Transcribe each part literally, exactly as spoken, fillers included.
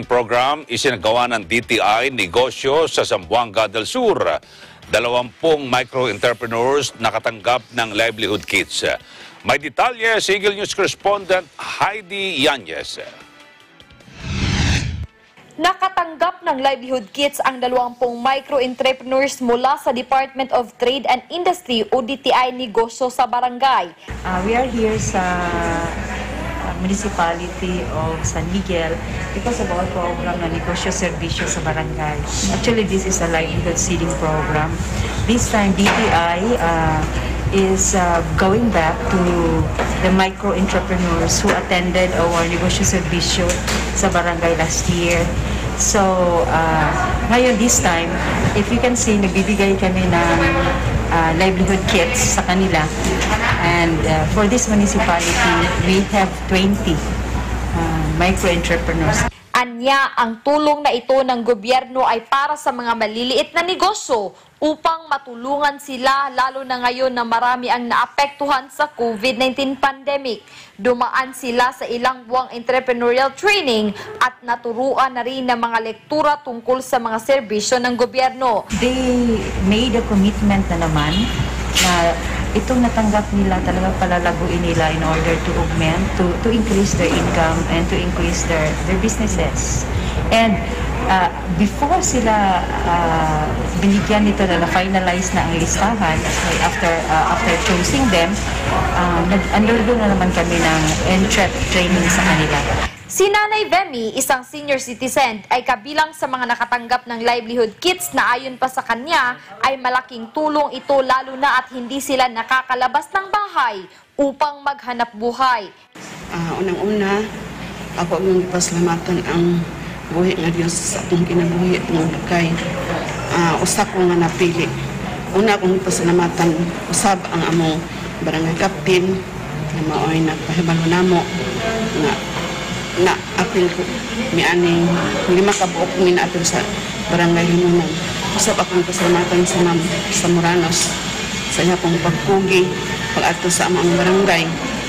Seeding Program isinagawa ng D T I negosyo sa Zamboang del Sur. Dalawampung micro-entrepreneurs nakatanggap ng livelihood kits. May detalye sa Eagle News correspondent Heidi Yanez. Nakatanggap ng livelihood kits ang dalawampung micro-entrepreneurs mula sa Department of Trade and Industry o D T I negosyo sa barangay. Uh, we are here sa uh, municipality of San Miguel because of our program na negosyo serbisyo sa barangay. Actually, this is a livelihood seeding program. This time, D T I uh, is uh, going back to the micro-entrepreneurs who attended our negosyo serbisyo sa barangay last year. So, uh, ngayon this time, if you can see, nagbibigay kami ng uh, livelihood kits sa kanila. And uh, for this municipality, we have twenty uh, micro-entrepreneurs. Anya, ang tulong na ito ng gobyerno ay para sa mga maliliit na negosyo upang matulungan sila lalo na ngayon na marami ang naapektuhan sa COVID nineteen pandemic. Dumaan sila sa ilang buwang entrepreneurial training at naturuan na rin ng mga lektura tungkol sa mga serbisyo ng gobyerno. They made a commitment na naman na itong natanggap nila talagang palalaguin nila in order to augment, to, to increase their income and to increase their, their businesses. And uh, before sila uh, binigyan nito na na-finalize na ang listahan, after, uh, after choosing them, uh, nag-undergo na naman kami ng entrep training sa kanila. Si Nanay Vemi, isang senior citizen, ay kabilang sa mga nakatanggap ng livelihood kits na ayon pa sa kanya ay malaking tulong ito lalo na at hindi sila nakakalabas ng bahay upang maghanap buhay. Uh, Unang-una, ako yung ipasalamatan ang buhi nga Diyos sa atong kinabuhi at mga kay uh, usa ko nga napili. Una akong ipasalamatan, usab ang among barangay captain na maoy nagpahibalo namo nga na apil ko mianing lima ka buok minapil sa barangay Limunan. Usap akong pasalamatan sa Ma'am sa Moranos sa iya pong pagpugi pag-ato sa among barangay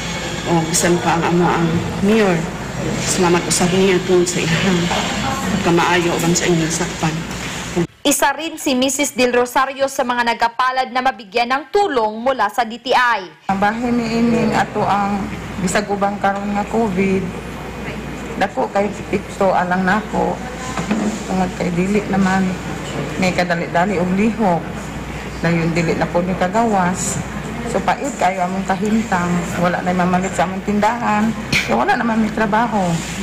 o bisan pa ang amo ang mayor. Salamat usab niya tungod sa ihang pagkamaayo uban sa inyong sakpan. Isa rin si Missus Del Rosario sa mga nagapalad na mabigyan ng tulong mula sa D T I. Ang bahin ni Inin ato ang bisag ubang karon nga COVID. Dako kay pikto alang nako. Tungod kay dili naman may kadali-dali og lihok. Dayon dili na po ni kagawas. So pait kayo among kahintang, wala na mamalit sa among tindahan. So wala naman may trabaho.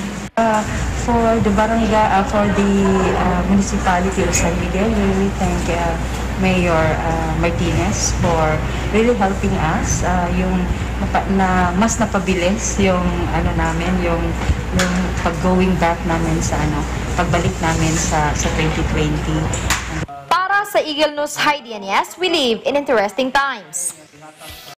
Uh, for the barangay, uh, for the uh, municipality of San Miguel, we thank uh, Mayor uh, Martinez for really helping us. Uh, yung na mas napabilis yung ano namin, yung yung pag-going back namin sa ano, pagbalik namin sa sa twenty twenty. Para sa Eagle News, Heidi Yanez, we live in interesting times.